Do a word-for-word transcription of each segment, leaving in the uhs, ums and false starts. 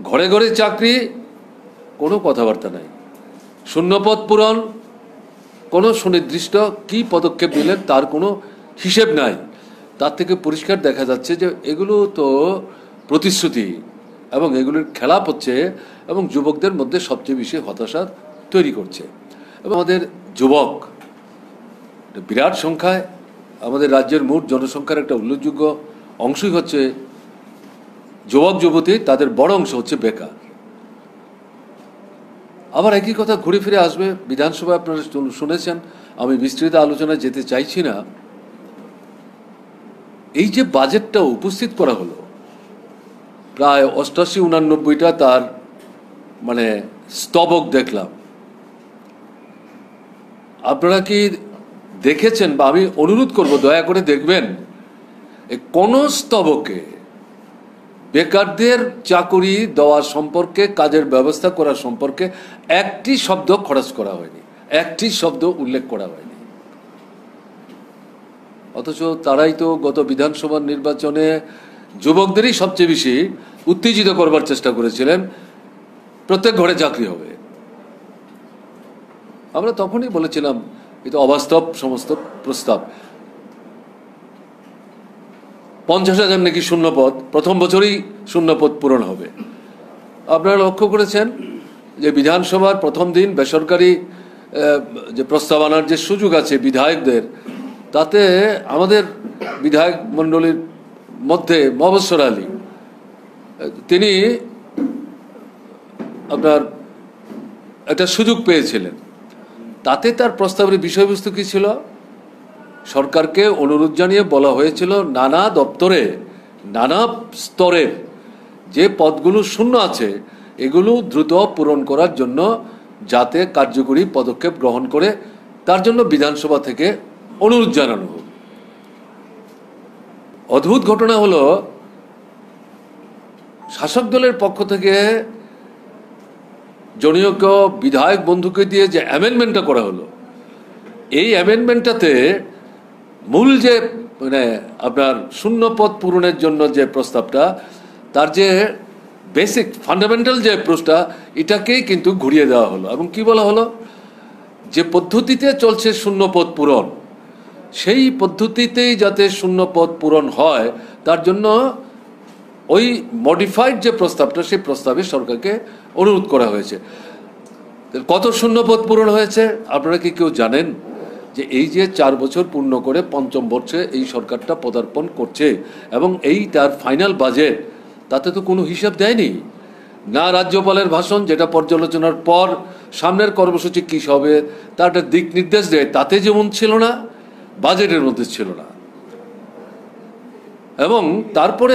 ঘরে ঘরে চাকরি, কোনো কথাবার্তা নাই। শূন্যপদ পূরণ, কোনো সুনির্দিষ্ট কি পদক্ষেপ নিলেন তার কোনো হিসেব নাই। তার থেকে পরিষ্কার দেখা যাচ্ছে যে এগুলো তো প্রতিশ্রুতি এবং এগুলোর খেলাপ হচ্ছে এবং যুবকদের মধ্যে সবচেয়ে বেশি হতাশা তৈরি করছে। এবং আমাদের যুবক বিরাট সংখ্যায়, আমাদের রাজ্যের মোট জনসংখ্যার একটা উল্লেখযোগ্য অংশই হচ্ছে যুবক যুবতী, তাদের বড় অংশ হচ্ছে বেকার। আবার একই কথা ঘুরে ফিরে আসবে বিধানসভায়, আপনারা শুনেছেন, আমি বিস্তৃত আলোচনায় যেতে চাইছি না। এই যে বাজেটটা উপস্থিত করা হলো, প্রায় অষ্টাশি উনানব্বইটা তার মানে স্তবক দেখলাম। আপনারা কি দেখেছেন? বা আমি অনুরোধ করব দয়া করে দেখবেন, কোন স্তবকে বেকারদের চাকরি দেওয়া সম্পর্কে, কাজের ব্যবস্থা করা সম্পর্কে একটি শব্দ খরচ করা হয়নি, একটি শব্দ উল্লেখ করা হয়নি। অথচ তারাই তো গত বিধানসভা নির্বাচনে যুবকদেরই সবচেয়ে বেশি উত্তেজিত করবার চেষ্টা করেছিলেন, প্রত্যেক ঘরে চাকরি হবে। আমরা তখনই বলেছিলাম এটা অবাস্তব সমস্ত প্রস্তাব। পঞ্চাশ হাজার নাকি শূন্যপদ, প্রথম বছরই শূন্যপদ পূরণ হবে। আপনারা লক্ষ্য করেছেন যে বিধানসভার প্রথম দিন বেসরকারি যে প্রস্তাব আনার যে সুযোগ আছে বিধায়কদের, তাতে আমাদের বিধায়ক মণ্ডলীর মধ্যে মবস্বর আলী, তিনি আপনার একটা সুযোগ পেয়েছিলেন। তাতে তার প্রস্তাবের বিষয়বস্তু কি ছিল? সরকারকে অনুরোধ জানিয়ে বলা হয়েছিল নানা দপ্তরে নানা স্তরের যে পদগুলো শূন্য আছে এগুলো দ্রুত পূরণ করার জন্য যাতে কার্যকরী পদক্ষেপ গ্রহণ করে, তার জন্য বিধানসভা থেকে অনুরোধ জানানো হোক। অদ্ভুত ঘটনা হলো, শাসক দলের পক্ষ থেকে জনৈক বিধায়ক বন্ধুকে দিয়ে যে অ্যামেন্ডমেন্টটা করা হলো, এই অ্যামেন্ডমেন্টটাতে মূল যে মানে আপনার শূন্য পদ পূরণের জন্য যে প্রস্তাবটা, তার যে বেসিক ফান্ডামেন্টাল যে প্রশ্নটা, এটাকেই কিন্তু ঘুরিয়ে দেওয়া হলো। এবং কি বলা হলো, যে পদ্ধতিতে চলছে শূন্য পদ পূরণ, সেই পদ্ধতিতেই যাতে শূন্য পদ পূরণ হয় তার জন্য ওই মডিফাইড যে প্রস্তাবটা, সেই প্রস্তাবে সরকারকে অনুরোধ করা হয়েছে। কত শূন্য পদ পূরণ হয়েছে আপনারা কি কেউ জানেন? যে এই যে চার বছর পূর্ণ করে পঞ্চম বর্ষে এই সরকারটা পদার্পণ করছে এবং এই তার ফাইনাল বাজেট, তাতে তো কোনো হিসাব দেয়নি না। রাজ্যপালের ভাষণ, যেটা পর্যালোচনার পর সামনের কর্মসূচি কী হবে তার একটা দিক নির্দেশ দেয়, তাতে যেমন ছিল না, বাজেটের মধ্যে ছিল না। এবং তারপরে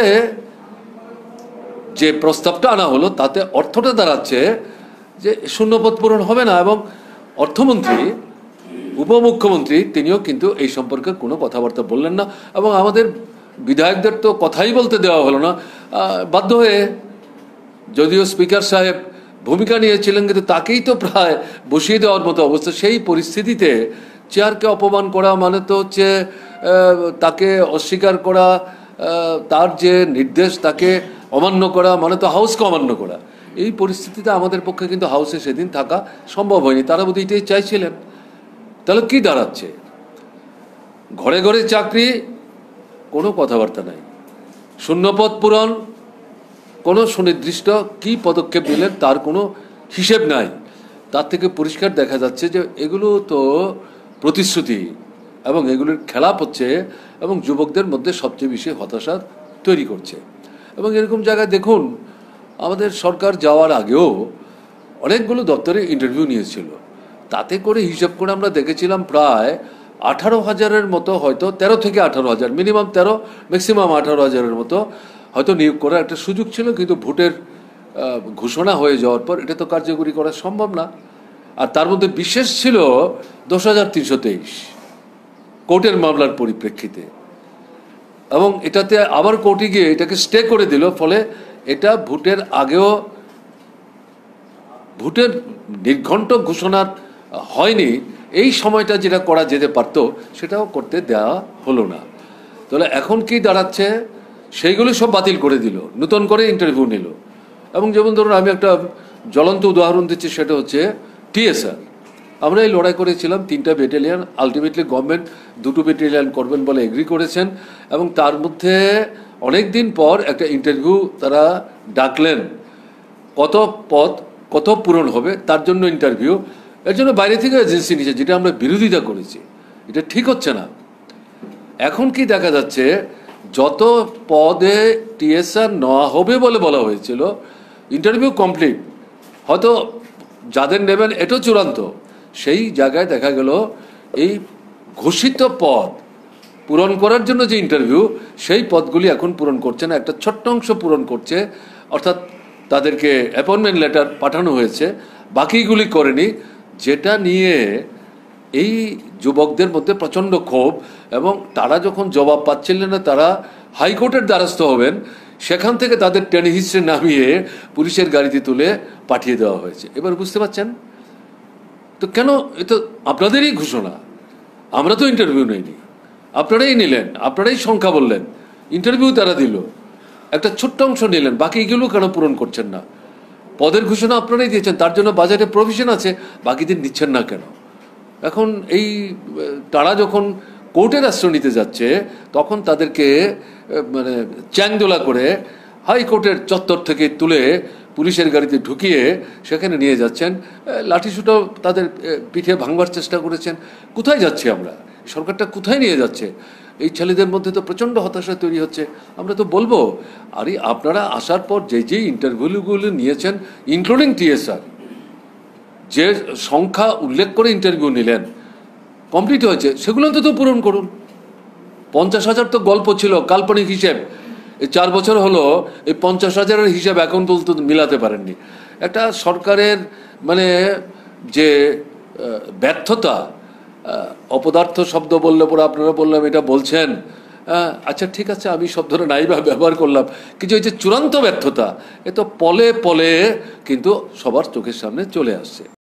যে প্রস্তাবটা আনা হলো তাতে অর্থটা দাঁড়াচ্ছে যে শূন্যপদ পূরণ হবে না। এবং অর্থমন্ত্রী, উপমুখ্যমন্ত্রী, তিনিও কিন্তু এই সম্পর্কে কোনো কথাবার্তা বললেন না। এবং আমাদের বিধায়কদের তো কথাই বলতে দেওয়া হলো না, বাধ্য হয়ে, যদিও স্পিকার সাহেব ভূমিকা নিয়েছিলেন কিন্তু তাকেই তো প্রায় বসিয়ে দেওয়ার মতো অবস্থা। সেই পরিস্থিতিতে চেয়ারকে অপমান করা মানে তো হচ্ছে তাকে অস্বীকার করা, তার যে নির্দেশ তাকে অমান্য করা মানে তো হাউসকে অমান্য করা। এই পরিস্থিতিতে আমাদের পক্ষে কিন্তু হাউসে সেদিন থাকা সম্ভব হয়নি। তারা বোধহয় এটাই চাইছিলেন। তাহলে কি দাঁড়াচ্ছে? ঘরে ঘরে চাকরি, কোনো কথাবার্তা নাই। শূন্যপদ পূরণ, কোনো সুনির্দিষ্ট কি পদক্ষেপ নিলেন তার কোনো হিসেব নাই। তার থেকে পরিষ্কার দেখা যাচ্ছে যে এগুলো তো প্রতিশ্রুতি এবং এগুলোর খেলাপ হচ্ছে এবং যুবকদের মধ্যে সবচেয়ে বেশি হতাশা তৈরি করছে। এবং এরকম জায়গায় দেখুন, আমাদের সরকার যাওয়ার আগেও অনেকগুলো দপ্তরে ইন্টারভিউ নিয়েছিল। তাতে করে হিসাব করে আমরা দেখেছিলাম প্রায় আঠারো হাজারের মতো, হয়তো তেরো থেকে আঠারো হাজার, মিনিমাম তেরো, ম্যাক্সিমাম আঠারো হাজারের মতো হয়তো নিয়োগ করার একটা সুযোগ ছিল। কিন্তু ভোটের ঘোষণা হয়ে যাওয়ার পর এটা তো কার্যকরী করা সম্ভব না। আর তার মধ্যে বিশেষ ছিল দশ হাজার তিনশো তেইশ কোর্টের মামলার পরিপ্রেক্ষিতে। এবং এটাতে আবার কোর্টে গিয়ে এটাকে স্টে করে দিল, ফলে এটা ভোটের আগেও, ভোটের নির্ঘণ্ট ঘোষণার হয়নি এই সময়টা যেটা করা যেতে পারতো সেটাও করতে দেওয়া হলো না। তাহলে এখন কি দাঁড়াচ্ছে? সেইগুলো সব বাতিল করে দিল, নতুন করে ইন্টারভিউ নিল এবং যেমন ধরুন আমি একটা জ্বলন্ত উদাহরণ দিচ্ছি, সেটা হচ্ছে টিএসআর। আমরা এই লড়াই করেছিলাম তিনটা ব্যাটালিয়ান, আলটিমেটলি গভর্নমেন্ট দুটো ব্যাটালিয়ান করবেন বলে এগ্রি করেছেন, এবং তার মধ্যে অনেক দিন পর একটা ইন্টারভিউ তারা ডাকলেন, কত পদ কত পূরণ হবে তার জন্য ইন্টারভিউ। এর জন্য বাইরে থেকে এজেন্সি নিয়েছে, যেটা আমরা বিরোধিতা করেছি, এটা ঠিক হচ্ছে না। এখন কি দেখা যাচ্ছে, যত পদে টিএসআর নেওয়া হবে বলে বলা হয়েছিল, ইন্টারভিউ কমপ্লিট, হয়তো যাদের নেবেন এটাও চূড়ান্ত, সেই জায়গায় দেখা গেল এই ঘোষিত পদ পূরণ করার জন্য যে ইন্টারভিউ, সেই পদগুলি এখন পূরণ করছে না, একটা ছোট্ট অংশ পূরণ করছে, অর্থাৎ তাদেরকে অ্যাপয়েন্টমেন্ট লেটার পাঠানো হয়েছে, বাকিগুলি করেনি, যেটা নিয়ে এই যুবকদের মধ্যে প্রচণ্ড ক্ষোভ। এবং তারা যখন জবাব পাচ্ছিলেন না, তারা হাইকোর্টের দ্বারস্থ হবেন, সেখান থেকে তাদের টেনে হিস্ট্রি নামিয়ে পুলিশের গাড়িতে তুলে পাঠিয়ে দেওয়া হয়েছে। এবার বুঝতে পারছেন তো কেন? এ তো আপনাদেরই ঘোষণা, আমরা তো ইন্টারভিউ নেইনি, আপনারাই নিলেন, আপনারাই সংখ্যা বললেন, ইন্টারভিউ তারা দিল, একটা ছোট্ট অংশ নিলেন, বাকিগুলো কেন পূরণ করছেন না? পদের ঘোষণা আপনারাই দিয়েছেন, তার জন্য বাজেটে প্রভিশন আছে, বাকিদের নিচ্ছেন না কেন? এখন এই তারা যখন কোর্টের আশ্রয় নিতে যাচ্ছে, তখন তাদেরকে মানে চ্যাংদোলা করে হাইকোর্টের চত্বর থেকে তুলে পুলিশের গাড়িতে ঢুকিয়ে সেখানে নিয়ে যাচ্ছেন, লাঠিসুটাও তাদের পিঠে ভাঙবার চেষ্টা করেছেন। কোথায় যাচ্ছে আমরা? সরকারটা কোথায় নিয়ে যাচ্ছে? এই ছেলেদের মধ্যে তো প্রচণ্ড হতাশা তৈরি হচ্ছে। আমরা তো বলবো, আরে আপনারা আসার পর যে যে ইন্টারভিউগুলো নিয়েছেন, ইনক্লুডিং টিএসআর, যে সংখ্যা উল্লেখ করে ইন্টারভিউ নিলেন, কমপ্লিট হয়েছে, সেগুলো অন্তত পূরণ করুন। পঞ্চাশ হাজার তো গল্প ছিল, কাল্পনিক হিসেব। এই চার বছর হলো এই পঞ্চাশ হাজারের হিসাব এখন পর্যন্ত মিলাতে পারেননি। একটা সরকারের মানে যে ব্যর্থতা, অপদার্থ শব্দ বললে পরে আপনারা বললাম এটা বলছেন, আচ্ছা ঠিক আছে, আমি শব্দটা নাই বা ব্যবহার করলাম, কিন্তু এই যে চূড়ান্ত ব্যর্থতা, এ তো পলে পলে কিন্তু সবার চোখের সামনে চলে আসছে।